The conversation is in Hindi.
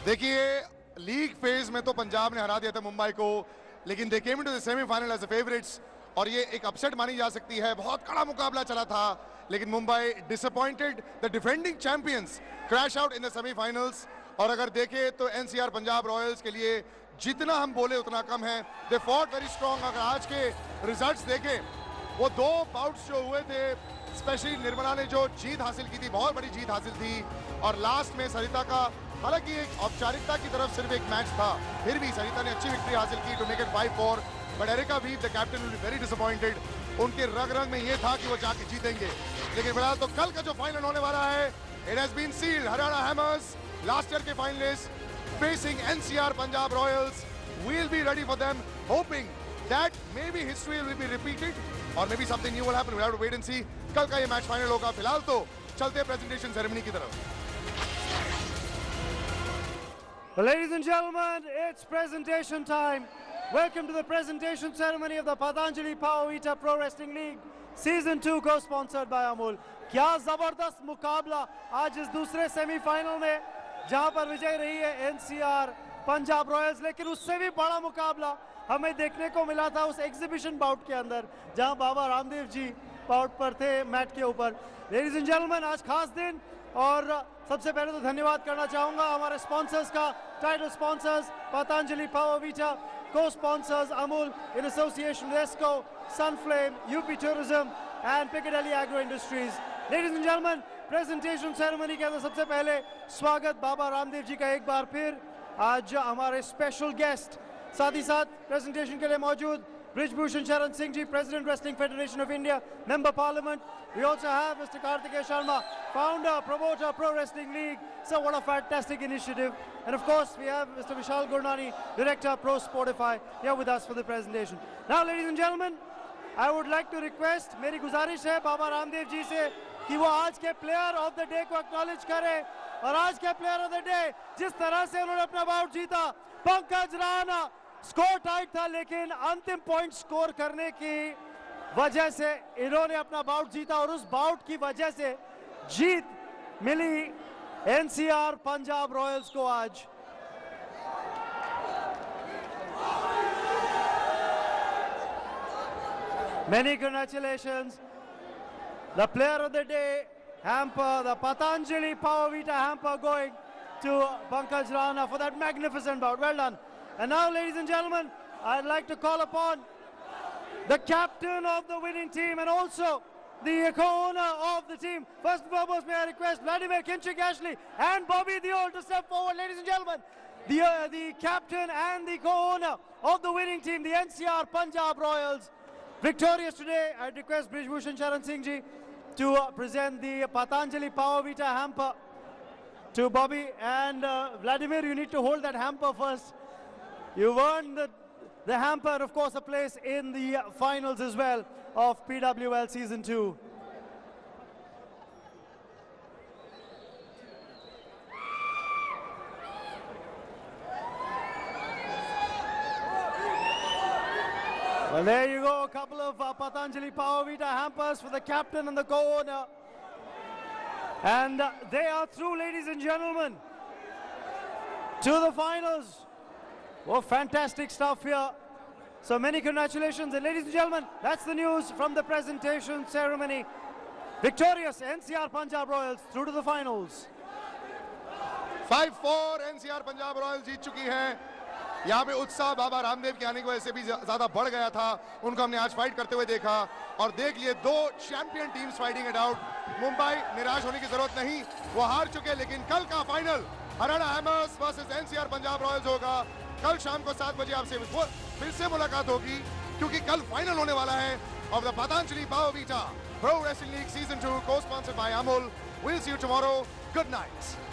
देखिए लीग फेज में तो पंजाब ने हरा दिया था मुंबई को, लेकिन they came into the semifinal as the favourites और ये एक अपसेट मानी जा सकती है। बहुत कड़ा मुकाबला चला था, लेकिन Mumbai disappointed. The defending champions crash out in the semifinals. और अगर देखें तो एनसीआर पंजाब रॉयल्स के लिए जितना हम बोले उतना कम है। They fought very strong. अगर आज के रिजल्ट्स देखें, वो दो बाउट्स जो हुए थे, स्पेशली निर्मला ने जो जीत हासिल की थी, बहुत बड़ी जीत हासिल थी। और लास्ट में सरिता का, हालांकि एक औपचारिकता की तरफ सिर्फ एक मैच था, फिर भी सरिता ने अच्छी विक्ट्री हासिल की to make it 5-4। But Erica Wiebe the captain will be very disappointed. उनके रग रग में ये था कि वो जाके जीतेंगे, लेकिन फिलहाल तो कल का जो फाइनल होने वाला है, it has been sealed. Haryana Hammers last year के finalist facing NCR Punjab Royals. We'll be ready for them, hoping that maybe history will be repeated or maybe something new will happen. We'll have to wait and see. कल का ये मैच फाइनल होगा। फिलहाल तो चलते हैं प्रेजेंटेशन सेरेमनी की तरफ। Well, ladies and gentlemen, it's presentation time. Welcome to the presentation ceremony of the Patanjali Power Vita Pro Wrestling League Season 2, co-sponsored by Amul. क्या जबरदस्त मुकाबला आज इस दूसरे सेमीफाइनल में, जहां पर विजय रही है एनसीआर पंजाब रॉयल्स। लेकिन उससे भी बड़ा मुकाबला हमें देखने को मिला था उस एग्जीबिशन बाउट के अंदर, जहां बाबा रामदेव जी बाउट पर थे मैट के ऊपर। लेडीज एंड जेंटलमैन, आज खास दिन, और सबसे पहले तो धन्यवाद करना चाहूंगा हमारे स्पॉन्सर्स का। Title sponsors Patanjali Power Vita, co sponsors Amul in association with Esco, Sunflame, UP tourism and Piccadily Agro Industries. Ladies and gentleman, presentation ceremony के अंदर सबसे पहले स्वागत बाबा रामदेव जी का एक बार फिर। आज हमारे स्पेशल गेस्ट साथ ही साथ प्रेजेंटेशन के लिए मौजूद Brijbhushan Sharan Singh ji, president wrestling federation of India, member parliament. We also have Mr. Kartikeya Sharma, founder, promoter, Pro Wrestling League. So what a fantastic initiative. And of course we have Mr. Vishal Gurnani, director, Pro Sportify, here with us for the presentation. Now ladies and gentlemen, I would like to request, मेरी गुजारिश है बाबा रामदेव जी से कि वो आज के प्लेयर ऑफ द डे को एक्नॉलेज करें। और आज के प्लेयर ऑफ द डे, जिस तरह से उन्होंने अपना बाउट जीता, पंकज राणा। स्कोर टाइट था, लेकिन अंतिम पॉइंट स्कोर करने की वजह से इन्होंने अपना बाउट जीता, और उस बाउट की वजह से जीत मिली एनसीआर पंजाब रॉयल्स को आज। Many congratulations. The player of the day hamper, the Patanjali Power Vita hamper, going to Pankaj Rana for that magnificent bout. Well done. And now, ladies and gentlemen, I'd like to call upon the captain of the winning team and also the co-owner of the team. First and foremost, may I request Vladimir Kinchik Ashley and Bobby Deol to step forward. Ladies and gentlemen, the captain and the co-owner of the winning team, the NCR Punjab Royals. Victorious today, I'd request Brijbhushan Sharan Singh ji to present the Patanjali Power Vita hamper to Bobby. And Vladimir, you need to hold that hamper first. You've earned the hamper, of course, a place in the finals as well of PWL Season 2. Well, there you go, a couple of Patanjali Power Vita hampers for the captain and the co-owner. And they are through, ladies and gentlemen, to the finals. Oh, fantastic stuff here. So many congratulations. And ladies and gentlemen, that's the news from the presentation ceremony. Victorious NCR Punjab Royals through to the finals. 5-4 NCR Punjab Royals जीत चुकी है। यहाँ पे उत्साह बाबा रामदेव के आने की वजह से भी ज्यादा बढ़ गया था। उनको हमने आज फाइट करते हुए देखा, और देख लिए दो champion teams fighting it out. Mumbai, निराश होने की जरूरत नहीं, वो हार चुके, लेकिन कल का final Haryana Hammers versus NCR Punjab Royals होगा। कल शाम को 7 बजे आपसे फिर से मुलाकात होगी, क्योंकि कल फाइनल होने वाला है of the Patanjali Power Vita pro wrestling league season 2, co sponsored by Amul. We'll see you tomorrow. Good night.